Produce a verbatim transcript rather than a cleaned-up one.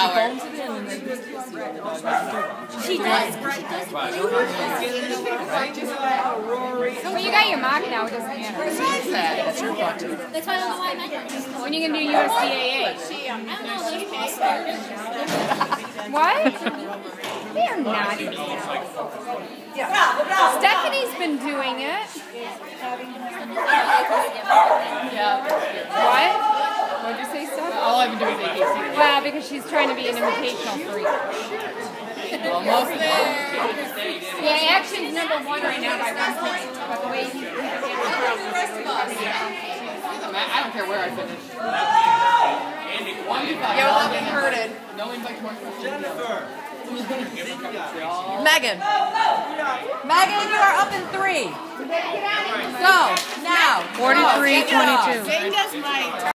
flower. She does. Well, you got your mark now. It doesn't matter. Besides that, that's your button. That's why I don't know why I meant it. When are you going to do U S D A A? I don't know, those kids. What? They're naughty. Stephanie's been doing it. Yeah. What? What did you say, Steph? All I've been doing is vacation. Well, because she's trying to be an invitational freak. Almost there. Yeah, action's number one right now by one point. But the way he I don't care where I finish. One to five. You're looking hurted. No invite to one. Megan. Megan, you are up in three. Go, now. forty-three twenty-two. Jane does my